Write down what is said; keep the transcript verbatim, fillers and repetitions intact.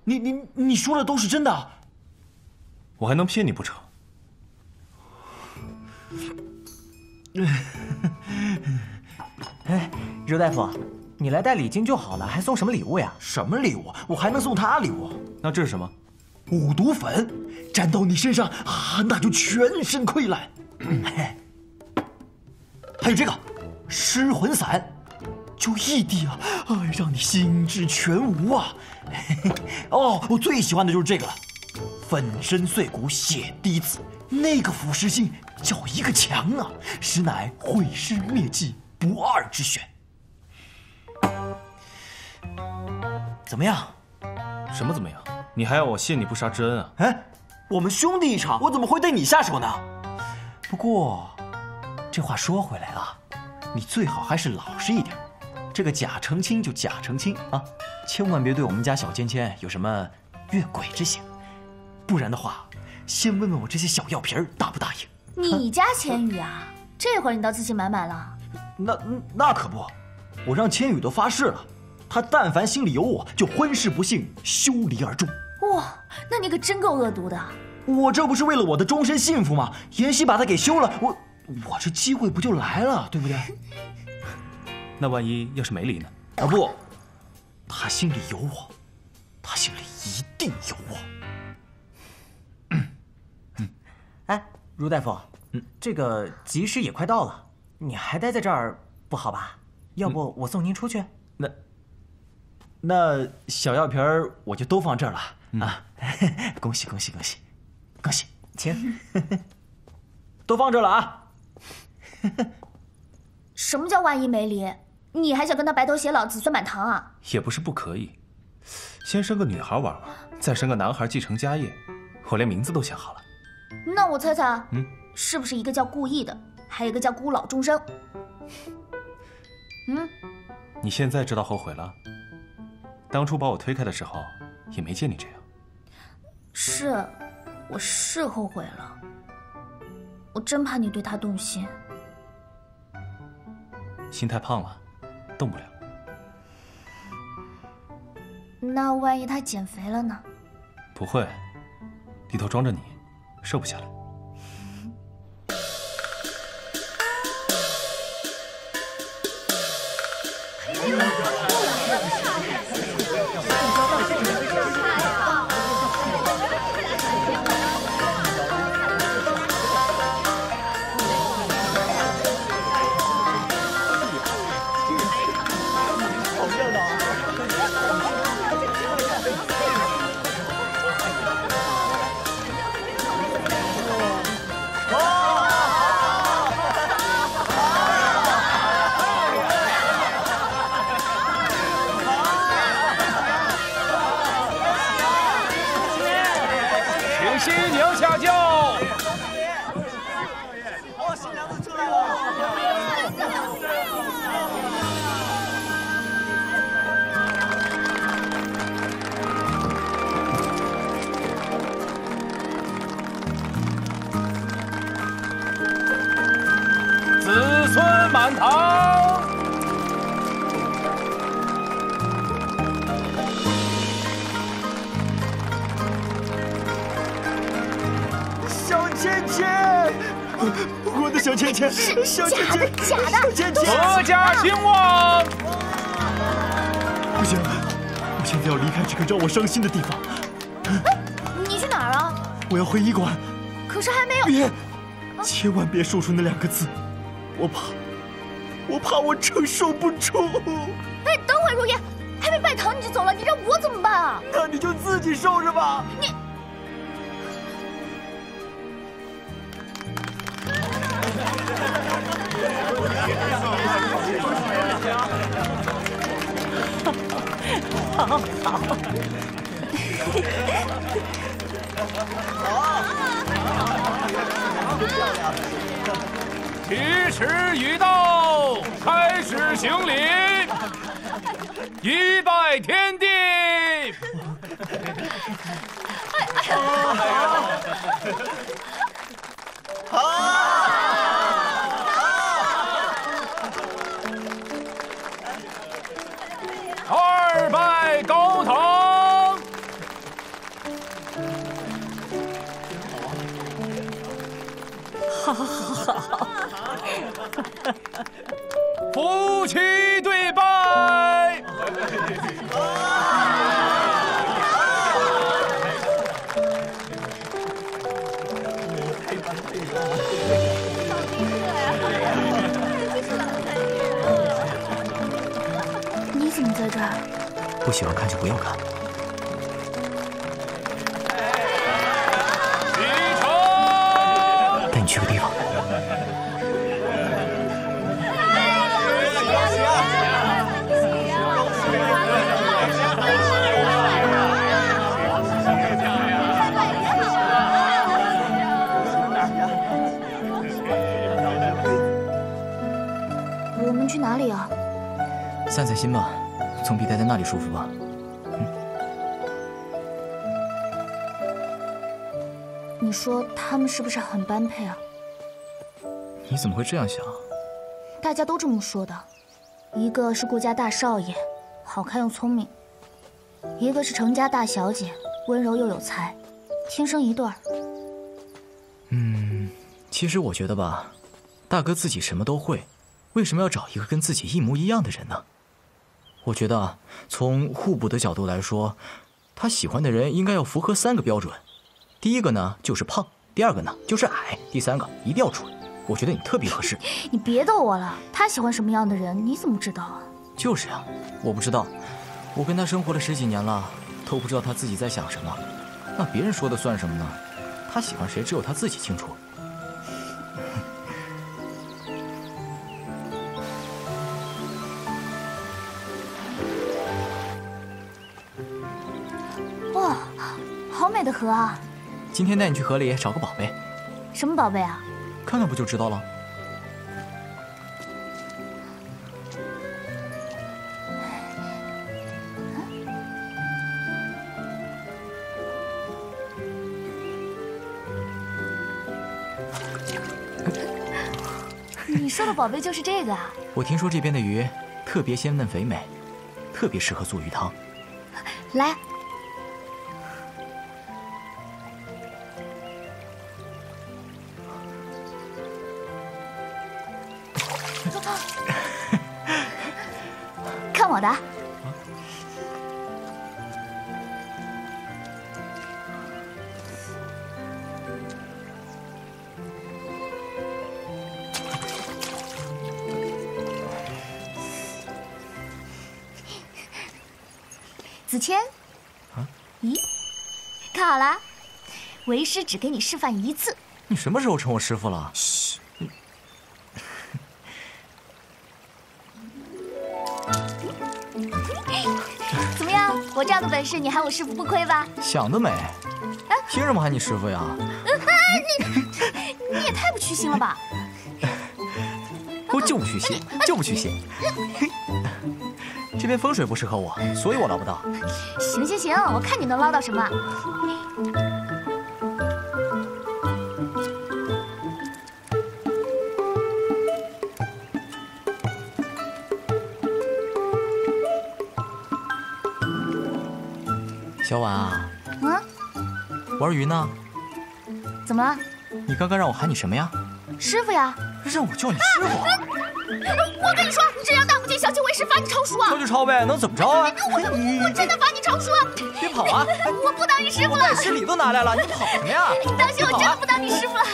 你你你说的都是真的？ 我还能骗你不成？ 哎，周大夫，你来带礼金就好了，还送什么礼物呀？ 什么礼物？我还能送他礼物？ 那这是什么？ 五毒粉，沾到你身上啊，那就全身溃烂。还有这个失魂散，就一滴啊，哎，让你心智全无啊。哦，我最喜欢的就是这个了，粉身碎骨血滴子，那个腐蚀性叫一个强啊，实乃毁尸灭迹不二之选。怎么样？ 什么怎么样？你还要我谢你不杀之恩啊？ 哎，我们兄弟一场，我怎么会对你下手呢？不过，这话说回来啊，你最好还是老实一点。这个假成亲就假成亲啊，千万别对我们家小芊芊有什么越轨之嫌，不然的话，先问问我这些小药瓶答不答应。 你家千羽啊，这会儿你倒自信满满了。 那那可不，我让千羽都发誓了，他但凡心里有我，就婚事不幸，休离而终。 哇，那你可真够恶毒的。 我这不是为了我的终身幸福吗？妍希把他给休了，我我这机会不就来了，对不对？ 那万一要是没离呢？ 啊不，他心里有我，他心里一定有我。 嗯嗯，哎，茹大夫，嗯，这个吉时也快到了，你还待在这儿不好吧？要不我送您出去？ 那那小药瓶儿我就都放这儿了、嗯、啊！恭喜恭喜恭喜恭喜， 请， 都放这儿了啊！ 什么叫万一没离？你还想跟他白头偕老、子孙满堂啊？ 也不是不可以，先生个女孩玩玩，再生个男孩继承家业，我连名字都想好了。 那我猜猜， 嗯， 是不是一个叫顾意的，还有一个叫孤老终生？嗯， 你现在知道后悔了？当初把我推开的时候，也没见你这样。 是，我是后悔了，我真怕你对他动心。 心太胖了，动不了。 那万一他减肥了呢？ 不会，里头装着你，瘦不下来。 新娘下轿。 好，新娘子出来了。 子孙满堂。 小芊芊，我的小芊芊，小芊芊， 假的，假的， 小芊芊， 阖家兴旺。 不行，我现在要离开这个让我伤心的地方。 哎，你去哪儿啊？ 我要回医馆。 可是还没有。 别，千万别说出那两个字，我怕，我怕我承受不住。 哎，等会，如烟，还没拜堂你就走了，你让我怎么办啊？ 那你就自己受着吧。 你。 好好。 吉时已到，开始行礼，一拜天地。二拜高堂， 夫妻对拜。 你怎么在这儿？ 不喜欢看就不要看。 启程。 带你去个地方。 我们去哪里啊？ 散散心吧，总比待在那里舒服吧。嗯。 你说他们是不是很般配啊？ 你怎么会这样想？ 大家都这么说的。一个是顾家大少爷，好看又聪明；一个是程家大小姐，温柔又有才，天生一对儿。 嗯，其实我觉得吧，大哥自己什么都会，为什么要找一个跟自己一模一样的人呢？我觉得啊，从互补的角度来说，他喜欢的人应该要符合三个标准。第一个呢就是胖，第二个呢就是矮，第三个一定要准。我觉得你特别合适。 你别逗我了，他喜欢什么样的人，你怎么知道啊？ 就是啊，我不知道，我跟他生活了十几年了，都不知道他自己在想什么。那别人说的算什么呢？他喜欢谁，只有他自己清楚。 哇，好美的河啊！ 今天带你去河里找个宝贝。 什么宝贝啊？ 看看不就知道了。 你说的宝贝就是这个啊？ 我听说这边的鱼特别鲜嫩肥美，特别适合做鱼汤。 来。看我的！子谦， 啊？ 咦，看好了，为师只给你示范一次。 你什么时候称我师傅了？ 嘘。怎么样？我这样的本事，你喊我师傅不亏吧？ 想得美！凭什么喊你师傅呀？ 你你也太不虚心了吧！ 我就不虚心，就不虚心。这边风水不适合我，所以我捞不到。 行行行，我看你能捞到什么。 小婉啊， 嗯， 玩鱼呢？ 怎么了？ 你刚刚让我喊你什么呀？ 师傅呀。 让我叫你师傅？ 我跟你说，你这样大不敬，小气为师，罚你抄书啊！ 抄就抄呗，能怎么着啊？ 我我真的罚你抄书啊！ 别跑啊！ 我不当你师傅了。 我师礼都拿来了，你跑什么呀？ 你当心，我真的不当你师傅了。